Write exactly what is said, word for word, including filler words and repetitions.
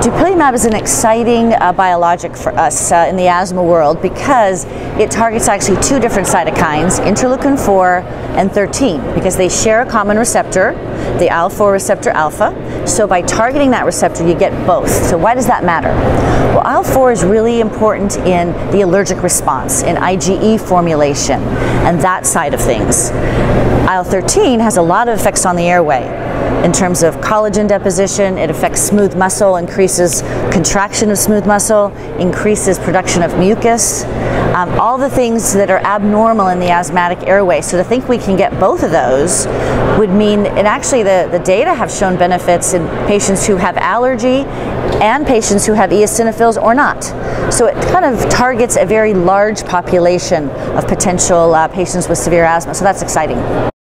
Dupilumab is an exciting uh, biologic for us uh, in the asthma world because it targets actually two different cytokines, interleukin four and thirteen, because they share a common receptor, the I L four receptor alpha. So by targeting that receptor, you get both. So why does that matter? Well, I L four is really important in the allergic response, in I G E formulation, and that side of things. I L thirteen has a lot of effects on the airway. In terms of collagen deposition, it affects smooth muscle, increases contraction of smooth muscle, increases production of mucus, um, all the things that are abnormal in the asthmatic airway. So to think we can get both of those would mean, and actually the, the data have shown benefits in patients who have allergy and patients who have eosinophils or not. So it kind of targets a very large population of potential uh, patients with severe asthma, so that's exciting.